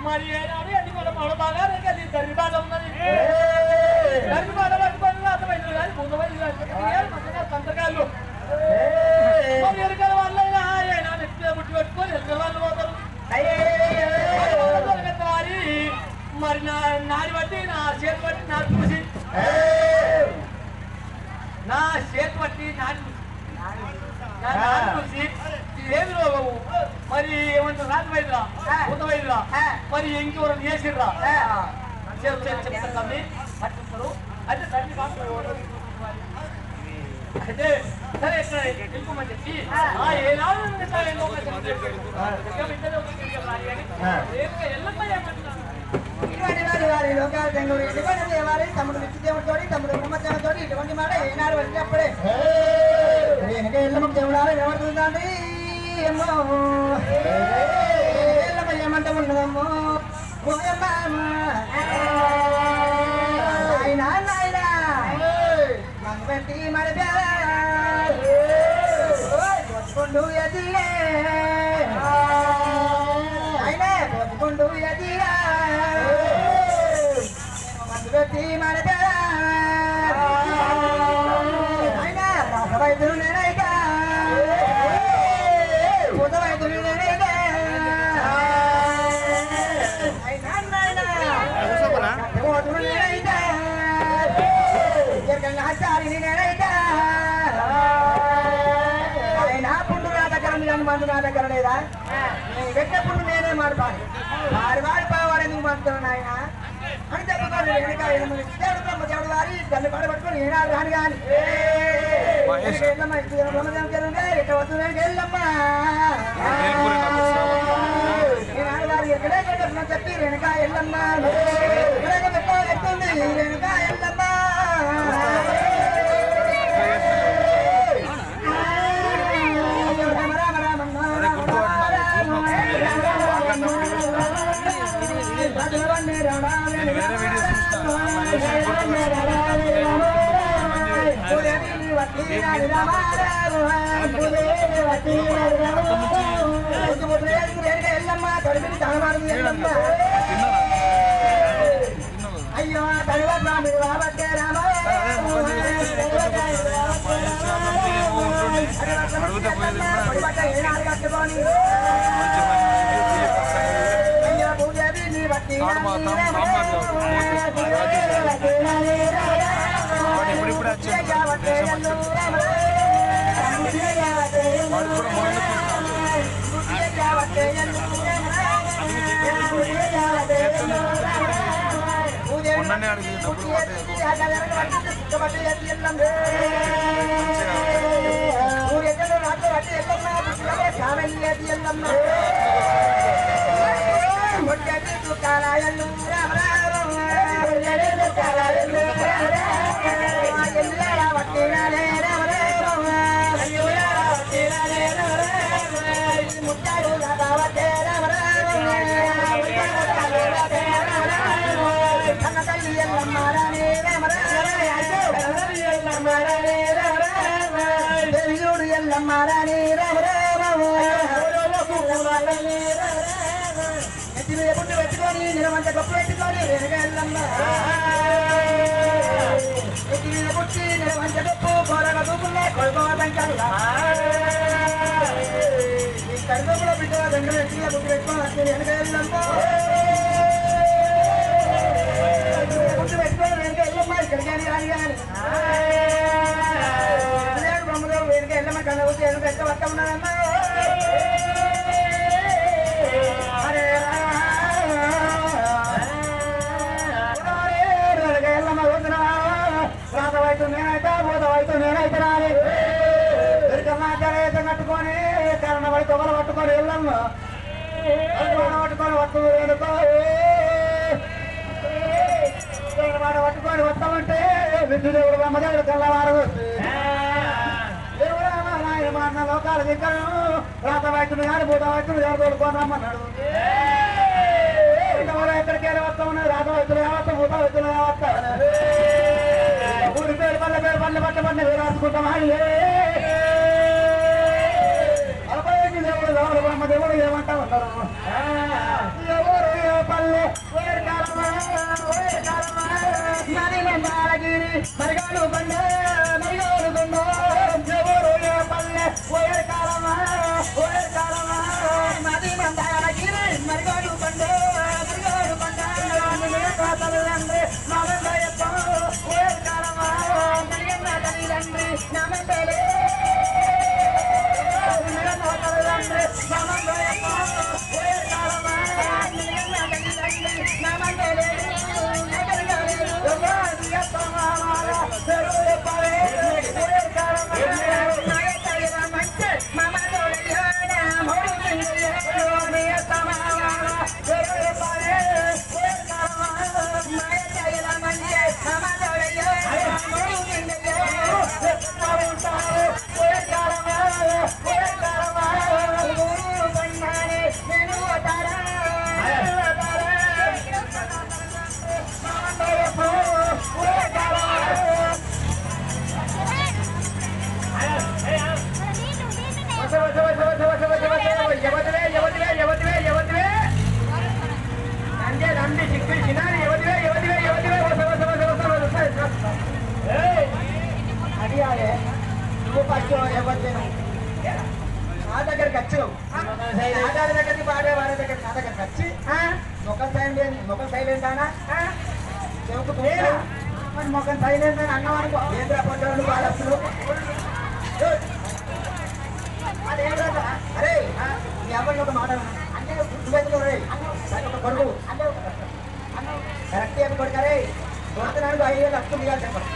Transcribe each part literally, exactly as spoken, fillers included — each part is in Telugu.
మరి ఏనాడు ఎన్ని మన మన బాగా రేగలి దర్రి బాట ఉన్నది దర్రి బాట పట్టుకొని అర్థమైంది కానీ ముందు వైపు సంతకాలు మరి ఎరుకల వాళ్ళైనా ఏనాడు ఎక్కడ పుట్టి పెట్టుకొని ఎరుకల వాళ్ళు పోతారు వారి మరి నా నాని బట్టి నా చేతి బట్టి నాకు చూసి నా చేతి బట్టి నాని చూసి ఏమి రోగము మరి ఏమంటారు రాజు వైద్యురా కొత్త వైద్యురా మరి ఇంకెవరు చేసిర్రా చెప్తారు పట్టుకుంటారు అయితే తల్లి అయితే సరే తెలుసుకోమని చెప్పి ఏనాడు ఇటువంటి వారి లోకాల దేవుడు ఎటువంటి దేవాలి తమ్ముడు నిత్యదేవుడితో తమ్ముడు బ్రహ్మదేవుడితో ఇటువంటి మాట ఏనాడు వచ్చినప్పుడే వెనక ఎల్లమ్మ దేవుడాలు ఏమంటుందండి ఏమో ఎల్లమ్మ ఏమంట ఉన్నదమ్మో నాయనా నాయనా మంగటి మరపా కొట్టుకుంటూ ఎదిలే అయినా కొట్టుకుంటూ ఎదిలా మంగటి మరపా అయినా రాఘవైద్యులు నేనైతే కొత్త వైద్యులు నేనైతే అయినా నాయనా కొట్టుకుంటూ నేనైతే ఆచార్యుని నేనైతే ఆయన పుండు నా దగ్గర ఉంది మందు నా దగ్గర లేదా నేను పెట్టిన పుండు నేనే మాడతాను వారి వాడి వాడు ఎందుకు మాడుతున్నాను ఆయన అని చెప్పుకోండి వెనక దేవుడు బ్రహ్మ దేవుడు వారి దాన్ని పడబట్టుకొని ఏనాడు రాని కానీ వెళ్ళమ్మా బ్రహ్మదేవం ఎట్ట వస్తుంది వెళ్ళమ్మా ఏనాడు వారి ఎక్కడే పెట్టిన చెప్పి వెనక వెళ్ళమ్మా ఎక్కడే పెట్ట ఎట్టుంది వెనక వెళ్ళమ్మా అయ్యో తడివా మీరు రాబట్టే రామ కట్టుకొని అయ్యో పూజని బట్టి మొన్ననే అడిగి డబ్బులు ఎల్లమ్మారాని రామ రామ ఎత్తి మీద పుట్టు పెట్టుకొని నిలమంత గొప్ప పెట్టుకొని వెనక ఎల్లమ్మ ఎత్తి మీద పుట్టి నిలమంత గొప్ప కొరగ దూకున్నా కొడుకోదంటారు ఈ కడుపులో బిడ్డ దండలు ఎత్తి మీద పుట్టు పెట్టుకొని వెనక ఎల్లమ్మ పుట్టు పెట్టుకొని వెనక ఎల్లమ్మ ఇక్కడికి కానీ రాని కానీ బ్రహ్మదేవుడు వెనుక ఎల్లమ్మ కళ్ళ వచ్చి ఎదురు ఎక్క పక్క ఉన్నదమ్మా అరే ఎల్లమ్మ వద్దునా రాతవైతు నేనైతే బోధవైతు నేనైతే రాని ఎరుకమ్మ కట్టుకొని కరణ పడి తొగలు పట్టుకొని ఎల్లమ్మ పట్టుకొని వస్తు వెనుకో మాట పట్టుకొని వస్తామంటే విద్యుదేవుడు బ్రహ్మదేవుడు తెల్లవారు మాట లోకాల దిక్కను రాత వైద్యులు కానీ భూత వైద్యులు ఎవరు తోడుకోనమ్మన్నాడు ఎక్కడికి వెళ్ళి వస్తా ఉన్నది రాత వైద్యులు కావస్తా భూత వైద్యులు కావస్తా ఊరి పేరు పల్లె పేరు పల్లె పట్ల పడిన రాసుకుంటామా అలపై దేవుడు ఎవరు బ్రహ్మదేవుడు ఏమంటా ఉంటారు ఎవరు గిరి మరిగాడు బండ మరిగాడు బండ ఎవరు ఏ పల్లె ఓయర్ కాలమా ఓయర్ కాలమా మది మందార గిరి మరిగాడు బండ మరిగాడు బండ తల్లిదండ్రి నామందయ్యప్ప ఓయర్ కాలమా మరిగన్న తల్లిదండ్రి నామందలే తల్లిదండ్రి నామందయ్యప్ప ఓయర్ కాలమా మరిగన్న తల్లిదండ్రి నామందలే నా దగ్గరికి వచ్చినావు ఆధార్ దగ్గరికి పాడే వారి దగ్గర నా దగ్గరికి వచ్చి మొక్కలు సైలెంట్ మొక్కలు సైలెంట్ అనా మరి మొక్కలు సైలెంట్ అని అన్నవారు ఏంద్ర పొందలు బాలస్తులు అదేం రాదా అరే నీ అబ్బాయి ఒక మాట అంటే గుర్తుపెట్టుకో రే ఒక కొడుకు కరెక్ట్ చెప్పి కొడుకరే కొడుతున్నాను ఐదు వేలు అప్పు దిగాలి చెప్పండి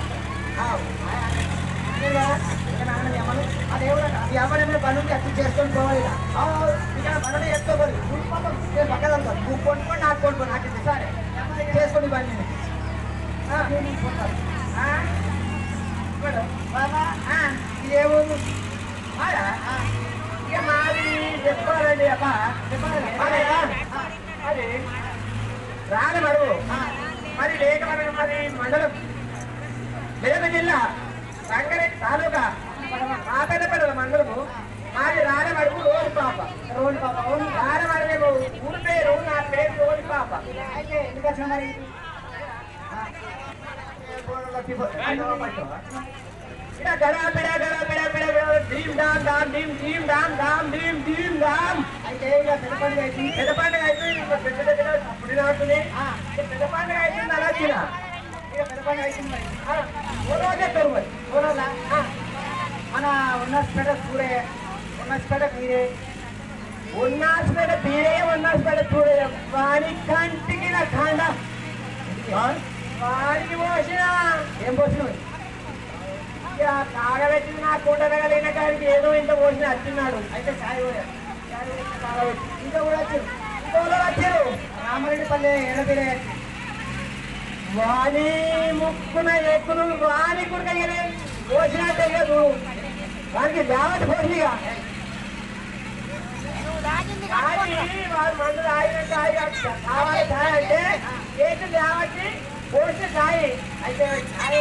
అదేమన్నా ఎవరైనా పనులు ఎత్తు చేసుకొని పోవాలి ఇక్కడ పనులు ఎత్తుకోవాలి నేను పక్కన నువ్వు కొనుక్కొని నాకు కొనుక్కో నాకు సరే చేసుకొని పని ఇదేమో ఇక మాది చెప్పాలండి అబ్బా అది రాని మరువు మరి లేక మరి మండలం లేక జిల్లా రంగారెడ్డి తాలూకా ఆపేదపేట మండలము మాది రాడమడుగు రోడ్డు పాప రోడ్డు పాప రాడమడుగు ఊరి పేరు నా పేరు రోడ్డు పాప అయితే ఎందుకు వచ్చిన మరి ఇక్కడ గడా పెడ గడా పెడ పెడ డీమ్ డామ్ డామ్ డీమ్ డీమ్ డామ్ డామ్ డీమ్ డీమ్ డామ్ అయితే ఇక పెద్ద పండుగ అయితే పెద్ద పండుగ అయితే ఇంకా పెద్ద దగ్గర అప్పుడు నాటుని పెద్ద పండుగ అయితే అలా వచ్చిన ఇక పెద్ద పండుగ అవుతుంది ఓ రోజు చెప్తారు మరి ఓ రోజా మన ఉన్నస్పేట చూడే ఉన్నస్పేట మీరే ఉన్నస్పేట మీరే ఉన్నస్పేట చూడే వాడి కంటికి నా కాండ వాడికి పోసిన ఏం పోసినావు ఇక కాగబెట్టిన నా కుండ తగలిన కాడికి ఏదో ఇంత పోసిన వచ్చినాడు అయితే చాయ్ ఇంకా కూడా వచ్చారు ఇంకా కూడా వచ్చారు రామరెడ్డిపల్లి ఎడపిరే వాణి ముక్కున ఎక్కును వాణి కుడకయ్యలే పోసినట్టే లేదు వానికి దేవత పోసిగా వాడు మందు తాగినట్టు కావాలి ఛాయ్ అంటే ఏంటి దేవతి పోసిన ఛాయ్ అయితే ఛాయ్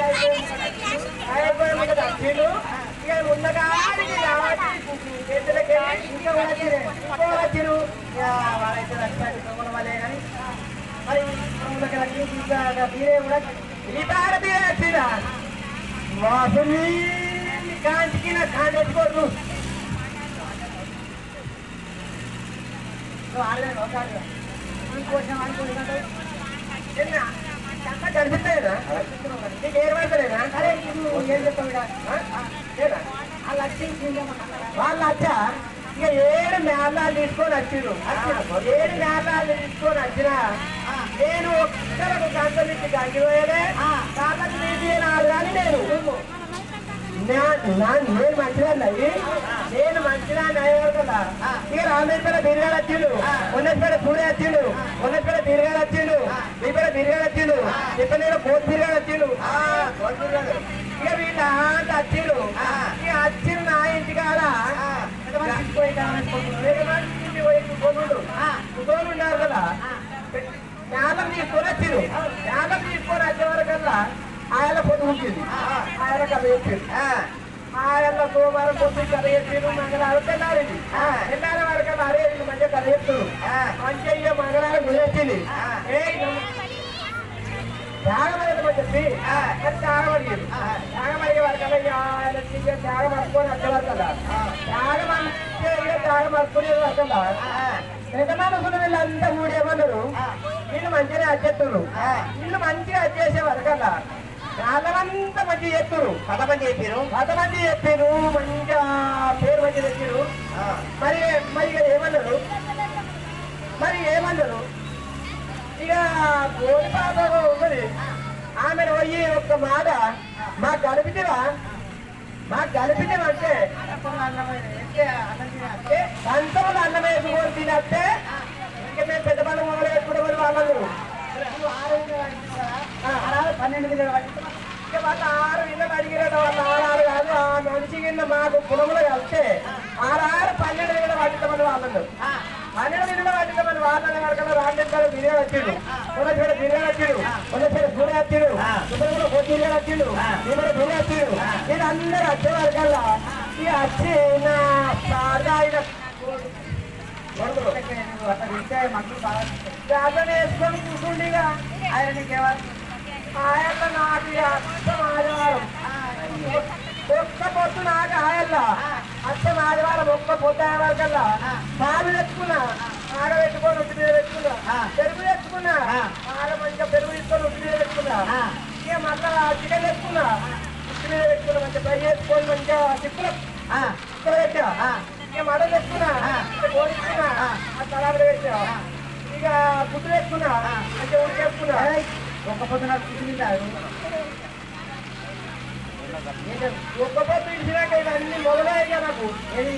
అయితే వచ్చిండు ఇక ఉన్నగానికి దేవతి చేతులకి ఇంకా వచ్చిరు ఇంకో వచ్చిరు వాళ్ళైతే వచ్చారు వాళ్ళే కానీ మరి మీరే కూడా ఇతార మీరే వచ్చిరా వాసుని కాంతికి నా కాంతి ఎత్తుకోరు ఆడలేదు ఒక అనుకోసం అనుకుంటున్నాడు అంతా కనిపిస్తాయినా నీకు ఏం పడతలేదా అరే నువ్వు ఏం చెప్తావు లేదా వాళ్ళు వచ్చి వాళ్ళు వచ్చా ఇక ఏడు మేళాలు తీసుకొని వచ్చిరు ఏడు మేళాలు తీసుకొని వచ్చినా నేను ఒక్కరకు గంట నుంచి గంగిపోయేదే కాళ్ళకి నీటి నాడు కానీ నేను నేను మంచిదాన్ని అయ్యి నేను మంచిదాన్ని అయ్యేవారు కదా ఇక రామేశ్వర బిర్యానీ వచ్చిండు ఉన్నేశ్వర సూర్య వచ్చిండు ఉన్నేశ్వర బిర్యానీ వచ్చిండు మీ పేరు బిర్యానీ వచ్చిండు ఇప్పుడు నేను కోటి బిర్యానీ వచ్చిండు ఇక వీళ్ళ అంత వచ్చిండు ఇక వచ్చిండు నా ఇంటికాడ కుదోలు ఉన్నారు కదా జ్ఞానం తీసుకొని వచ్చిండు జ్ఞానం తీసుకొని వచ్చే వరకల్లా ఆయన పొద్దు ఉంటుంది ఆయన కథ చెప్పింది ఆయన సోమవారం పొద్దు కథ చెప్పిండు మంగళవారం తెల్లారింది తెల్లారి వరకల్లా అరే వీళ్ళు మంచిగా కథ చెప్తున్నారు మంచిగా మంగళవారం గురించింది త్యాగమని చెప్పి త్యాగమడిగారు త్యాగమడిగే వరకల్లా త్యాగం అనుకోని వచ్చే వరకల్లా త్యాగం అంటే త్యాగం అనుకునే వరకల్లా యజమానులు వీళ్ళంతా మూడేమన్నారు వీళ్ళు మంచిగా అచ్చేస్తున్నారు వీళ్ళు మంచిగా అచ్చేసే వరకల్లా వాళ్ళంతా మంచిగా చెప్తున్నారు కథ మంచి చెప్పారు కథ మంచి చెప్పారు మంచిగా పేరు మంచి తెచ్చారు మరి మరి ఇక ఏమన్నారు మరి ఏమన్నారు ఇక కోడి పాప ఉన్నది ఆమెను పోయి ఒక్క మాట మాకు కలిపితేవా మాకు కలిపితేవంటే సంతంలో అన్నం వేసుకొని తినస్తే ఇంకా మేము పెద్ద పనులు మొదలు పెట్టుకునే వాళ్ళు పన్నెండు ఇక వాళ్ళ ఆరు ఇళ్ళకి అడిగిరట వాళ్ళ ఆరు కాదు ఆ మనిషి కింద మాకు కులములు కలిస్తే ఆరు పన్నెండు ఇళ్ళ పట్టించమని వాళ్ళు పన్నెండు ఇళ్ళ పట్టించమని వాళ్ళని వరకల్లా రాండెంటారు బిర్యానీ వచ్చిండు కొన్న చోట బిర్యానీ వచ్చిండు కొన్న చోట సూర్య వచ్చిండు ఇప్పుడు కూడా కొద్ది వచ్చిండు ఇప్పుడు బిర్యానీ వచ్చిండు నేను అందరూ వచ్చే వరకల్లా ఇక వచ్చి నా సాధారణ జాతర వేసుకొని కూర్చుండిగా ఆయన నీకేవారు ఆయన నాకు అర్థం ఆదివారం ఒక్క పొత్తు నాకు ఆయల్లా అర్థం ఆదివారం ఒక్క పొత్తు అయ్యే వరకల్లా పాలు తెచ్చుకున్నా ఆగ పెట్టుకొని ఒట్టి మీద పెట్టుకున్నా పెరుగు తెచ్చుకున్నా ఆగ మంచిగా పెరుగు తీసుకొని ఒట్టి మీద పెట్టుకున్నా ఇక మళ్ళా చికెన్ తెచ్చుకున్నా ఒట్టి మీద పెట్టుకున్నా మంచిగా ఫ్రై చేసుకొని మంచిగా చిక్కులు చిక్కులు పెట్టా ఇక మటన్ తెచ్చుకున్నా కోడి తెచ్చుకున్నా ఆ తలాబడి పెట్టా ఇక గుడ్డు తెచ్చుకున్నా మంచిగా ఉడికేసుకున్నా ఒక్క పొద్దు నాకు కూర్చుంటారు ఒక్క పొద్దు ఇచ్చినాక ఇవన్నీ మొదలయ్యా నాకు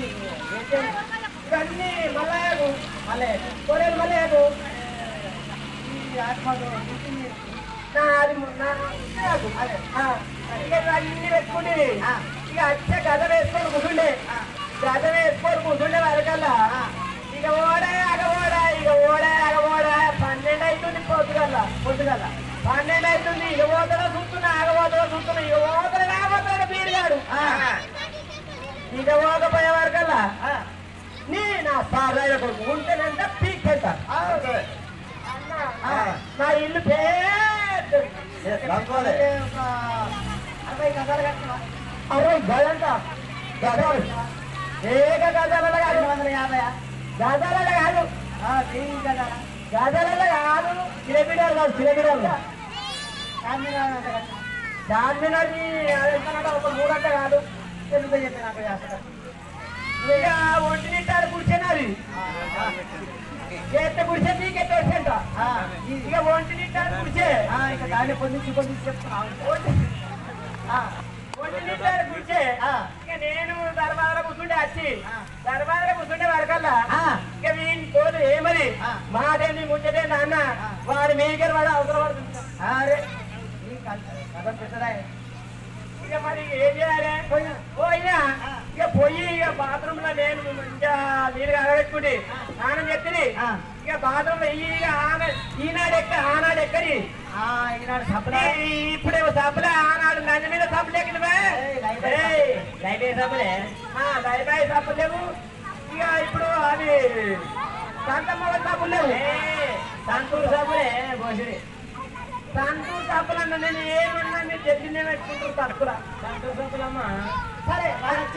ఇవన్నీ మల్లయ్యకు మళ్ళీ కోరేలు మల్లయ్యకు నా అది నాకు ఇక ఇవన్నీ పెట్టుకుని ఇక వచ్చే గద వేసుకొని కూర్చుండే గద వేసుకొని కూర్చుండే వరకల్లా ఇక ఓడా అగ ఓడా ఇక ఓడా అగ ఓడా పన్నెండు అవుతుంది పొద్దుగల్లా పొద్దుగల్లా పన్నెండు అవుతుంది ఇక ఓతలో చూస్తున్నా ఆగబోతలో చూస్తున్నా ఇక ఓతలు కాబోతాడు బీరుగాడు ఇక ఓకపోయే వరకల్లా నీ నా సారాయి కొడుకు ఉంటేనంటే పీక్కెళ్తా నా ఇల్లు పెద్ద అరవై గదాలు కట్టినా అరవై గదంట గదాలు ఏక గదాలలో కాదు వందల యాభై గదాలలో కాదు గదాలలో కాదు కిలోమీటర్లు కాదు కిలోమీటర్లు చార్మినార్ చార్మినార్ ఒక మూడంట కాదు ఎందుకు చెప్పి నాకు చేస్తాను ఇక ఒంటి నింటారు కూర్చున్నది చేస్తే కూర్చే నీకెట్ట వచ్చేంట ఇక ఒంటి నింటారు కూర్చే ఇక దాన్ని పొందించి పొందించి చెప్తున్నాను ఒంటి నింటారు కూర్చే ఇక నేను దర్బాదలో కూర్చుంటే వచ్చి దర్బాదలో కూర్చుంటే వరకల్లా ఇక వీని తోడు ఏమని మాటేంది ముచ్చటే నాన్న వారి మేకర్ వాడు అవసరం పడుతుంది అరే ఇక మరి ఏం చేయాలి పోయినా ఇక పోయి ఇక బాత్రూమ్ లో నేను మంచిగా నీరుగా అగబెట్టుకుంటే స్నానం చెప్తుంది ఇక బాత్రూమ్ లో ఇక ఆమె ఈనాడు ఎక్క ఆనాడు ఎక్కడి ఈనాడు సప్లై ఇప్పుడేమో సప్లై ఆనాడు నన్ను మీద సప్లై ఎక్కడమే లైబై సప్లై లైబై సప్లై లేవు ఇక ఇప్పుడు అది సంతమ్మ సబ్బులు లేవు సంతూరు సబ్బులే భోజుడి సంతూరు సబ్బులన్న నేను ఏమన్నా మీరు చెప్పిందే పెట్టుకుంటారు తక్కువ సంతూరు సబ్బులమ్మా సరే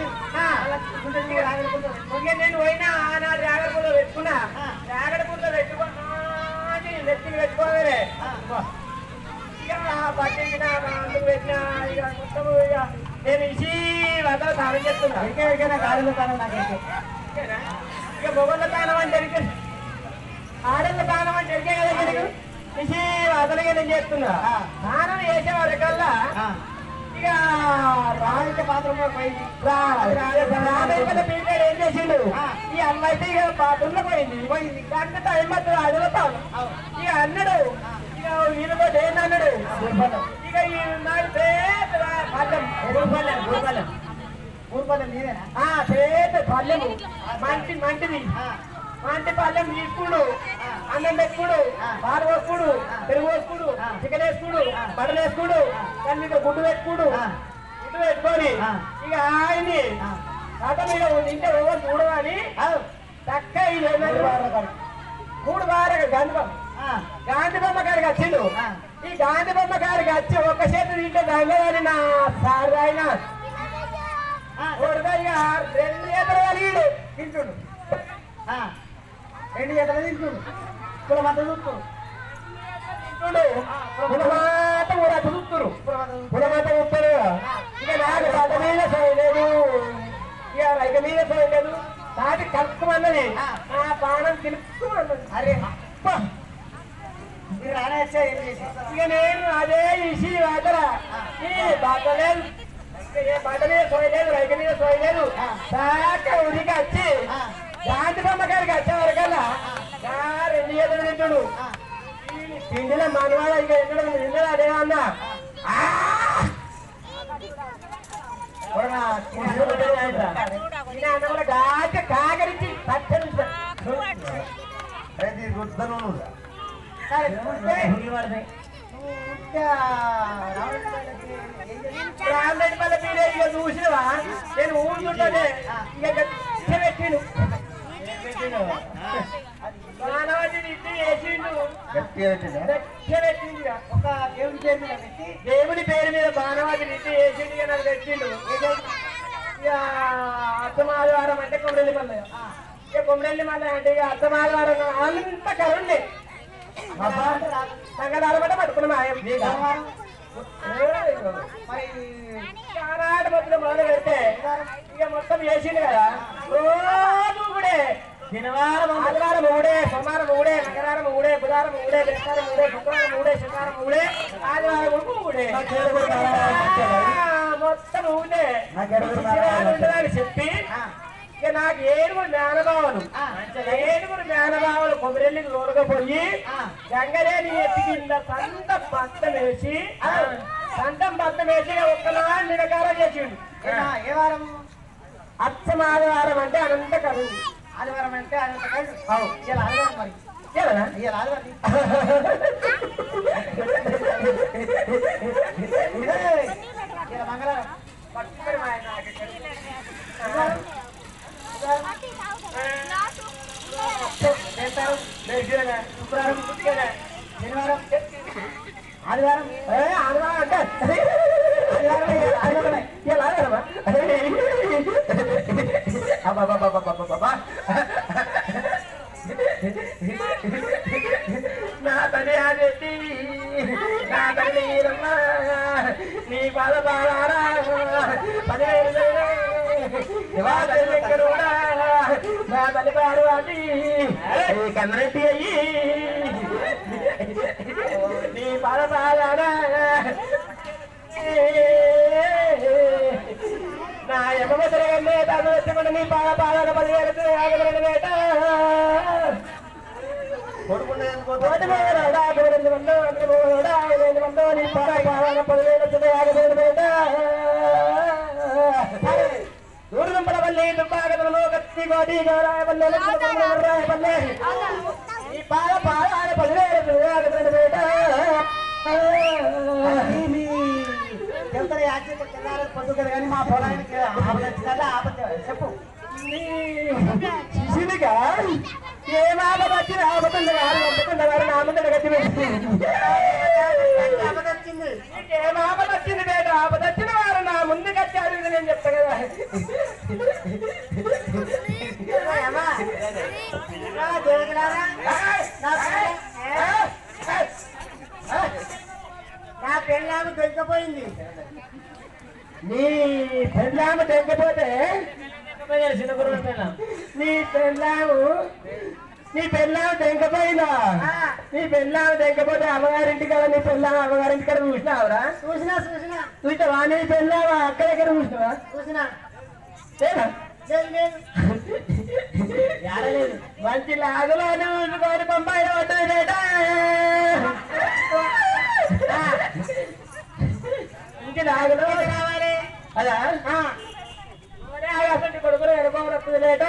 నేను పోయినా ఆనాడు జాగరపూర్లో పెట్టుకున్నా జాగరపూర్లో పెట్టుకున్నా నెత్తికి పెట్టుకోవాలి ఇక పట్టించిన అందుకు పెట్టినా ఇక మొత్తం ఇక నేను ఇసి వదల తానం చెప్తున్నా ఇంకేనా గాడిలో తానం నాకైతే ఇక మొగళ్ళ తానం అంటే ఆడళ్ళ తానం అంటే ఎరికే కదా నీకు ఇసి వదలగా నేను చేస్తున్నా తానం చేసే వరకల్లా ఇక రాజకీయ పాత్రలో పోయింది పీరియడ్ ఏం చేసిండు ఈ అమ్మాయి అయితే ఇక బాత్రూంలో పోయింది పోయింది గంట టైం పడుతుంది అడుగుతాను ఇక అన్నాడు ఇక వీళ్ళతో ఏంటి అన్నాడు ఇక ఈ నాకు పేద పల్లెం ఊరుపల్లెం ఊరుపల్లెం ఊరుపల్లెం నీదేనా పేద పల్లెము మంచి మంచిది మంచి పల్లెం తీసుకుడు అన్నం పెట్టుకుడు పాలు పోసుకుడు పెరుగు పోసుకుడు చికెన్ వేసుకుడు బట్టలు వేసుకుడు దాని మీద గుడ్డు పెట్టుకుడు గుడ్డు పెట్టుకొని ఇక ఆయన్ని కథ మీద తింటే ఎవరు చూడవని చక్క ఇది మూడు వార గాంధీ బొమ్మ గాంధీ బొమ్మ కాడికి వచ్చిండు ఈ గాంధీ బొమ్మ గారికి వచ్చి ఒక్క చేతి తింటే దంగదని నా సార్ ఆయన కొడుకయ్య రెండు చేతులు కలిగిడు తింటుండు రెండు చేతులు తింటుండు కులమంతా చూస్తుండు తింటుండు కులమాత ఊరంత చూస్తురు కులమాత చూస్తారు ఇక నాకు పద మీద చేయలేదు ఇక రైక మీద చేయలేదు దాటి కలుపుకున్నది నా ప్రాణం తిలుపుకున్నది అరే అప్ప ఇక నేను అదే ఇసి వాతర బట్టలేదు ఏ బట్ట మీద సోయలేదు రైక మీద సోయలేదు దాక ఉరికి వచ్చి గాంధీ బొమ్మ గారికి వచ్చే వరకల్లా రెండు చేతులు తింటుడు తిండిలో మనవాడ ఇక ఎన్నడ నిన్నడ అదే అన్నా గాక కాకరించి పచ్చని రామరెడ్డిపల్లి మీరే ఇక చూసినవా నేను ఊరుతుంటే ఇక గట్టి పెట్టిను బాణవాటిని ఇచ్చి వేసిండు గట్టి పెట్టింది ఒక దేవుడి పేరు మీద పెట్టి దేవుడి పేరు మీద బాణవాటిని ఇచ్చి వేసిండు ఇక నాకు పెట్టిండు ఇక అర్థమాదివారం అంటే కొమ్మరెల్లి మల్ల ఇక కొమ్మరెల్లి మల్ల అంటే ఇక అర్థమాదివారం అంత కరుండే సంగదారమంటే పట్టుకున్నాం మరి ఆనాటి మొత్తం మొదలు పెడితే ఇక మొత్తం వేసిండు కదా రోజు కూడా శనివారం ఆదివారం మూడే సోమవారం మూడే మంగళవారం మూడే బుధవారం మూడే బృహస్పతివారం మూడే శుక్రవారం మూడే శనివారం మూడే ఆదివారం మూడే మొత్తం మూడే ఉంటుందని చెప్పి ఇక నాకు ఏడుగురు మేనభావులు ఏడుగురు మేనభావులు కొబ్బరిల్లికి లోనకపోయి గంగలేని ఎత్తి కింద సంత బద్దం వేసి సంతం బద్దం వేసి ఒక్కనాడు నిరకారం చేసిండు ఏ వారం అచ్చం ఆదివారం అంటే అనంత కరువు ఆదివారం అంటే అనంత కరువు ఇలా ఆదివారం మరి ఇలా ఆదివారం ఇలా మంగళవారం పట్టుకొని మా శుక్రవారం శనివారం ఆదివారం ఆదివారం అంటే నా తల్లి ఆదేటి నా తల్లి నీ బాధ బాధారా పదివేలు నా తల్లి పాడు అది కన్నరెడ్డి అయ్యి నీ బాధ బాధారా నా యమ తిరగండి తను వచ్చకుండా నీ బాధ బాధార పదివేలు ఆగబడిన వేట దూరంపడవల్లి దుబ్బాగలో గట్టి గోడి గౌరాయపల్లె రాయపల్లె ఈ పాల పాల పదివేలు ఆగబడిన వేట చెప్తారు యాక్సిడెంట్ పొద్దుకలు కానీ మా పొలానికి ఆపదొచ్చిందా ఆపద చెప్పు శిశునిగా ఏం ఆపద వచ్చింది ఆపదండి వారు పంపుతుంది వారు నా ముందు గట్టి ఆపద వచ్చింది ఏం ఆపద వచ్చింది బేట ఆపద వచ్చిన వారు నా ముందు కట్టారు ఇది నేను చెప్తా కదా నా పెళ్ళాము దొరికిపోయింది నీ పెళ్ళాము దొరికిపోతే నీ పెళ్ళాము నీ పెళ్ళాము తెంకపోయిందా నీ పెళ్ళాము తెంకపోతే అమ్మగారింటి కదా నీ పెళ్ళాము అమ్మగారింటి కదా చూసినావురా చూసినా చూసినా చూసావా నీ పెళ్ళావా అక్కడెక్కడ చూసినావా చూసినా మంచి లాగులోనే ఉంచుకొని పంపాయి పట్టేట ఇంటి లాగులో కావాలి అదా కొడుకులు ఎడబొమ్మలు వస్తుంది లేట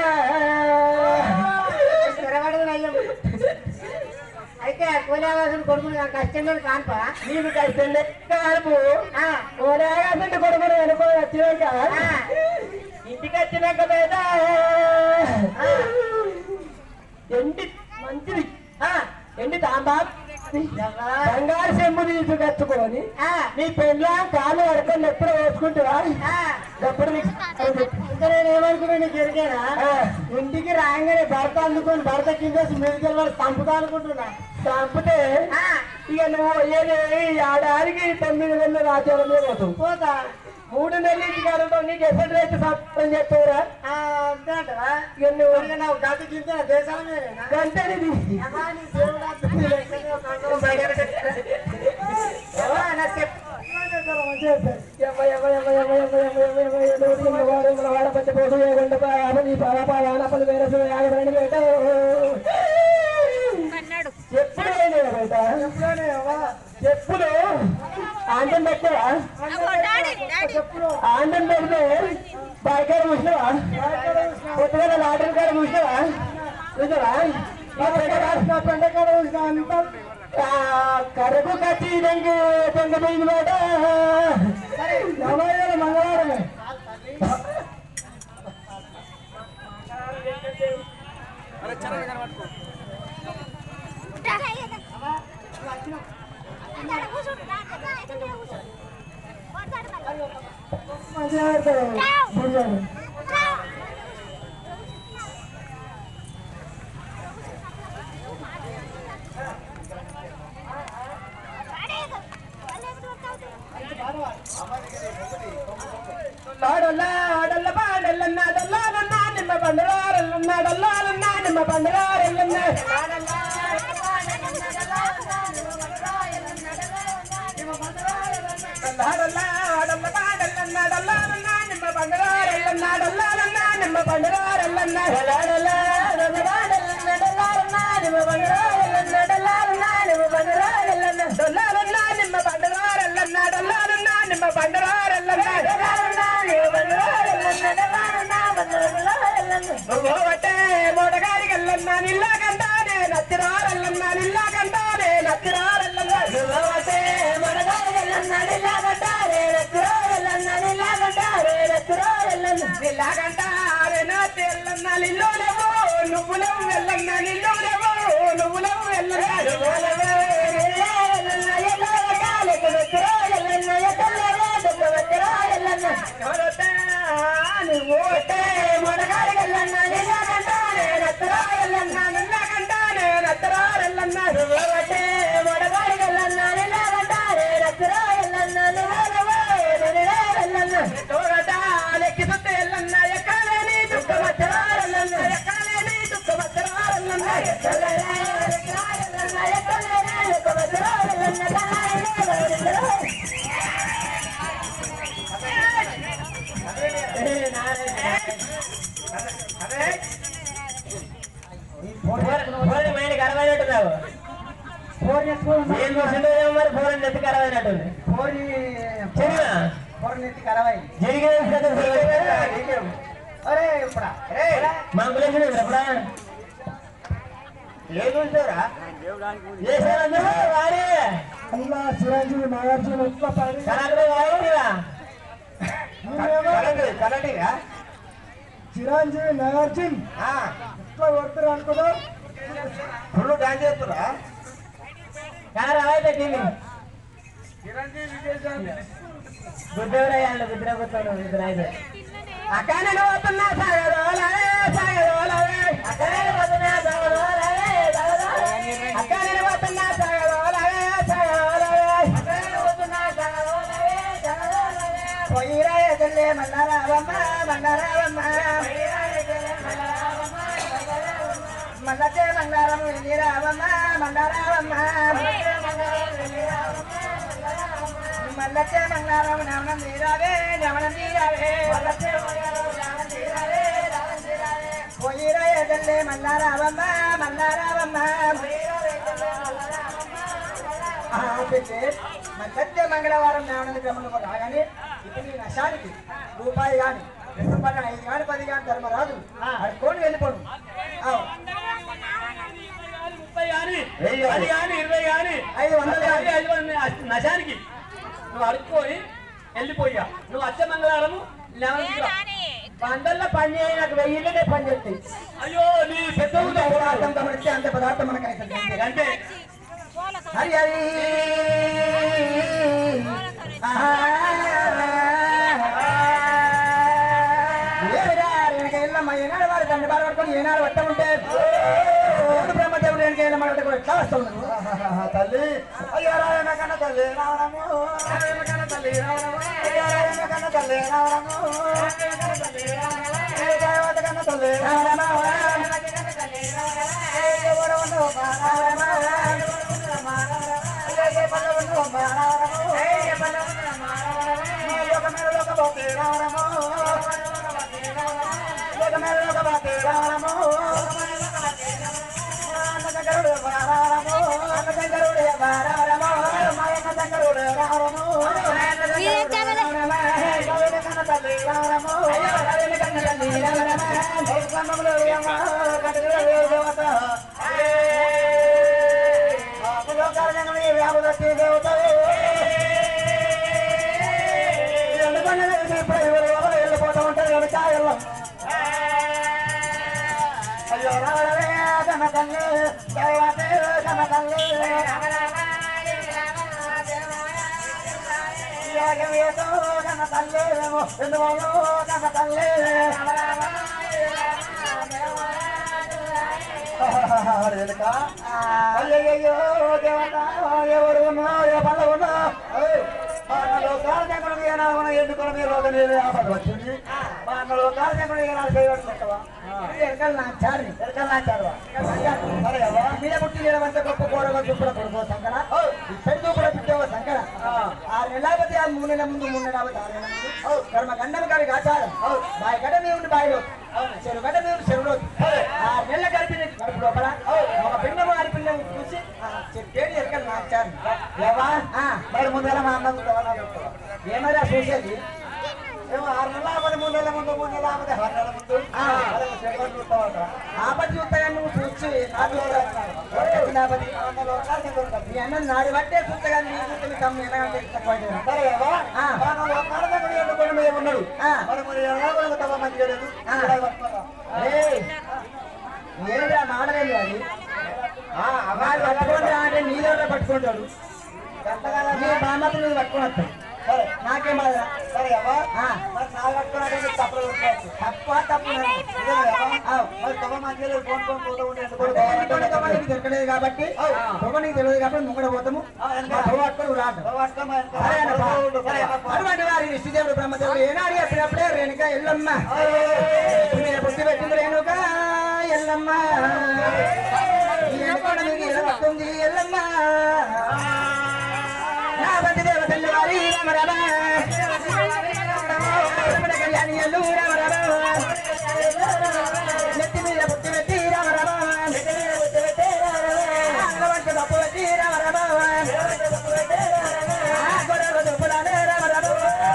అయితే కోలాగాసుడు కొడుకులు కష్టంలో కానుపా నీకు కష్టం కానుపు కోలాగాసుడి కొడుకులు ఎనుకో వచ్చినాక ఇంటికి వచ్చినాక బేట ఎండి మంచిది ఎండి తాంబా బంగారు చెంబు తీసి కట్టుకొని నీ పెళ్ళ కాలు అడకని ఎప్పుడు వేసుకుంటావా ఎప్పుడు నేను ఏమనుకున్నా నీకు ఎరిగానా ఇంటికి రాగానే భర్త అందుకొని భర్త కింద మెడికల్ వాళ్ళు చంపుతా అనుకుంటున్నా చంపితే ఇక నువ్వు ఏడాదికి తొమ్మిది నెలల రాజ్యాల మీద పోతావు పోతా మూడు నెలల ఇంటికి అడుగుతావు నీకు ఎసెంట్ రైతు సంపం చెప్తావురా అంతేంటరా ఇక నువ్వు నాకు గట్టి కింద దేశాల మీద గంటది చెప్పులు ఆండం పెట్టావా ఆండం పెడితే బాయికాడ చూసినావా కొత్తగా లాటరీ కాడ చూసినావా చూసావా పెండకాడ చూసినా అంతా కరకు కట్టి దెంగి దెంగపోయింది మాట మంగళవారమే ఆడల్ల పాడల్లన్నా డల్లాలన్నా నిమ్మ బండరారల్లన్నా డల్లాలన్నా నిమ్మ బండరారల్లన్నా ఆడల్ల ఆడల్ల పాడల్లన్నా డల్లాలన్నా నిమ్మ బండరారల్లన్నా డల్లాలన్నా నిమ్మ బండరారల్లన్నా డల్లాలన్నా పాడల్లన్నా డల్లాలన్నా నిమ్మ బండరారల్లన్నా డల్లాలన్నా నిమ్మ బండరారల్లన్నా డల్లాలన్నా నిమ్మ బండరారల్లన్నా డల్లాలన్నా నిమ్మ బండరారల్లన్నా డల్లాలన్నా నిమ్మ బండరారల్లన్నా డల్లాలన్నా బొట్టే మోడగారి గల్లన్నా నిల్లా కంటానే నచ్చిరారల్లన్నా నిల్లా కంటానే నచ్చిరారల్లన్నా బొట్టే మోడగారి గల్లన్నా నిల్లా కంటానే నచ్చిరారల్లన్నా నిల్లా కంటానే నచ్చిరారల్లన్నా నిల్లా కంటారే నచ్చిరల్లన్నా నిల్లోలేవో నువ్వులేవు వెళ్ళన్నా నిల్లోలేవో నువ్వులేవు వెళ్ళన్నా నువ్వులేవో నిల్లారల్లన్నా ఎల్లో కాలేక నచ్చిరారల్లన్నా ఎక్కలేవో నచ్చిరారల్లన్నా ఓటే మొడగాడి గల్లన్నా నిల్లా కంటానే నచ్చరారల్లన్నా నిల్లా కంటానే నచ్చరారల్లన్నా ఓటే మొడగాడి గల్లన్నా నిల్లా కంటానే నచ్చరారల్లన్నా నువ్వెలవో నిల్లారల్లన్నా తోగట లెక్కి సుత్తే ఎల్లన్నా ఎక్కలేని దుఃఖ మచ్చరారల్లన్నా ఎక్కలేని దుఃఖ మచ్చరారల్లన్నా ఎక్కలేని ఎక్కలేని ఎక్కలేని దుఃఖ మచ్చరారల్లన్నా చిరంజీవి నాగార్జున చిరంజీవి నాగార్జున్ ఇట్లా కొడుతురు అనుకున్నా ఫుల్ డాన్స్ చేస్తురా గుడ్డెవరయ్యాడు గుడ్డ కూర్చోడు ఇద్దరు అక్క నేను పోతున్నా సాగరోలే సాగరోలే అక్క నేను పోతున్నా సాగరోలే అక్క నేను పోతున్నా సాగరోలే సాగరోలే అక్క నేను పోతున్నా సాగరోలే సాగరోలే పోయిరా ఎదలే మల్లారావమ్మ మల్లారావమ్మ మల్లతే మంగారము నీరావమ్మ మల్లారావమ్మ మల్లతే మంగారము నవనం నీరావే నవనం నీరావే పోయిరా ఎదల్లే మల్లారావమ్మ మల్లారావమ్మ మల్లతే మంగళవారం నవనం క్రమంలో రాగానే ఇప్పుడు నీ నశానికి రూపాయి కానీ రెండు రూపాయలు ఐదు కానీ పది కానీ ధర్మరాజు అడుకోని వెళ్ళిపోను ముప్పై కానీ పది కానీ ఇరవై కానీ ఐదు వందలు కానీ ఐదు వందలు నశానికి నువ్వు అడుక్కొని వెళ్ళిపోయా నువ్వు వచ్చే మంగళవారము పందల్లో పని చేయి నాకు వెయ్యిళ్ళే పని చెప్తాయి అయ్యో నీ పెద్ద పదార్థం గమనిస్తే అంత పదార్థం మనకు అంటే హరి హరి ఎల్లమ్మ ఏనాడు వారు తండ్రి బాధ పట్టుకొని ఏనాడు పట్ట ఉంటే బ్రహ్మదేవుడు వెనక ఎల్లమ్మ కూడా ఎట్లా వస్తున్నాడు తల్లి అయ్యో రాయన కన్న తల్లి రావడము కన్న తల్లి రావడము అయ్యో రాయన కన్న తల్లి రావడము దేవత కన్న తల్లి రావడము వెళ్ళిపోతూ ఉంటారు వెనకాయల్లో అయ్యో రావడమే కన్న తల్లి దేవతే కన్న తల్లి ఏదో కన్న తల్లి ఎందువో కన్న తల్లి అయ్యయ్యో దేవత ఎవరు ఉన్నా ఏ పనులు ఉన్నా మనలో కాలజంకుడికి ఏనాడు ఎన్నుకొని మీరు ఒక నీళ్ళు ఆపద వచ్చింది మనలో కాలజంకుడికి ఏనాడు చేయబడుతుంటావా ఎరకలు నాచాడు ఎరకలు నాచాడువా సరే అవ్వ మీద పుట్టి ఏమంటే గొప్ప కూరగా చూపుడు కొడుకో సంకర పెడుతూ కూడా పుట్టేవో సంకర ఆరు నెలలపతి ఆ మూడు నెలల ముందు మూడు నెలలపతి ఆరు నెలల ముందు కర్మ గండం కాడికి ఆచారం బాయి గడ్డ మీద ఉండి బాయిలో చెరువు గడ్డ మీద చెరువులో ఆరు నెలల గడిపి గడుపు లోపల ఒక పిండము ఆరు పిండము చూసి చెప్పేది ఎరకలు నాచారు ఏవా మరి ముందర మా అన్న ఏమైనా చూసేది ఏమో ఆరు నెలల పది మూడు నెలల ముందు మూడు నెలల ఆమె ఆరు నెలల ముందు ఆపటి చూస్తాయని నువ్వు చూసి మీ అన్న నాడి బట్టే చూస్తగా నీ చూస్తే తమ్మి ఉన్నాడు ఏమిరా మాడలేదు అది అమ్మాయి పట్టుకుంటా అంటే నీళ్ళ పట్టుకుంటాడు నీ బామ్మకు నువ్వు పట్టుకుని వస్తాడు సరే నాకేం బాధ సరే అవ్వ మరి నాలుగు పట్టుకున్నాడు తప్పదు తప్ప తప్పు దొరకలేదు కాబట్టి పొగ నీకు తెలియదు కాబట్టి ముంగడ పోతాము పట్టుకొని రాదు అటువంటి వారి విష్ణుదేవుడు బ్రహ్మదేవుడు ఏనాడు ఎప్పుడప్పుడే రేణుక ఎల్లమ్మ పుట్టి పెట్టింది రేణుక ఎల్లమ్మ వస్తుంది ఎల్లమ్మ నా బండి దేవ తల్లి వారి రామ రమణ కళ్యాణి ఎల్లు రామ రామ నెత్తి మీద పుట్టి పెట్టి రామ రామ వంట తప్పు పెట్టి రామ రామ గొడవ దుప్పులానే రామ రామ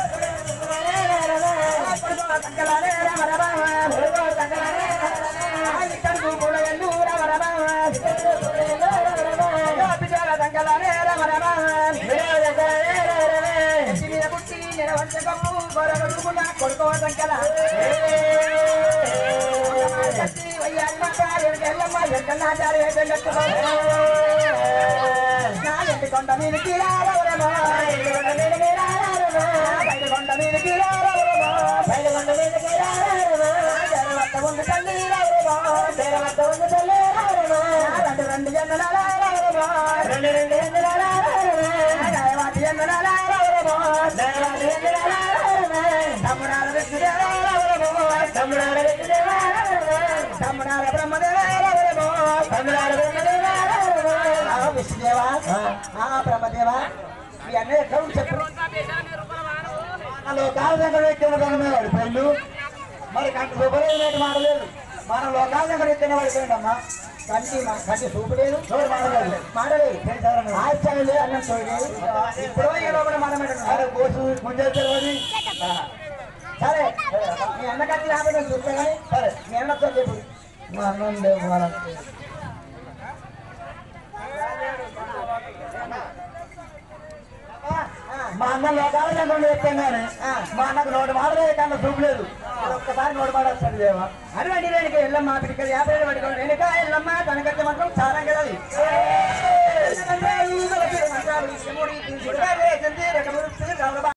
సంకలానే రామ రామ కడుపు కూడా ఎల్లు రామ రామ పిచాల సంకలానే రామ రామ పుట్టి వంట కప్పు గొడవ కొడుకో సంకల కొండ మీద కీరారమా కొండ మీద కీరారమా కొండ మీద కీరారమా ఉంది తల్లి రావరమా ఉంది తల్లి రావరమా రెండు రెండు జన్మలారమా రెండు రెండు జన్మలారమా వాటి జన్మలారమా తమ్ముడాల విష్ణుదేవారమా తమ్ముడాల విష్ణుదేవారమా తమ్ముడాల బ్రహ్మదేవారమా తమ్ముడాల బ్రహ్మదేవారమా విష్ణుదేవా ఆ బ్రహ్మదేవా ఈ అన్నయ్య ఎక్కడ చెప్పు లోకాల దగ్గర ఎక్కిన పెళ్ళు మరి కంటి చూపలేదు మాడలేదు మన లోకాల దగ్గర ఎక్కిన పడిపోయిందమ్మా కంటి కంటి చూపలేదు మాడలేదు మాడలేదు ఆశ్చర్యం లేదు అన్నం చూడలేదు ఇప్పుడు ఈ లోపల మనం కోసు ముంజేది సరే మీ అన్న కంటి రాబడి చూస్తే కానీ సరే మీ అన్నతో చెప్పు మా అన్నం లేవు మన మా అన్న లోకాల దగ్గర చెప్తాను కానీ మా అన్నకు నోటి మాడలే కన్నా చూపలేదు ఒక్కసారి నోటి మాట వస్తుంది దేవా అటువంటి రేణుక ఎల్లమ్మ పిడికలు యాభై పట్టుకోండి రేణుక ఎల్లమ్మ తనకైతే మాత్రం చాలా కదా మూడు తీసి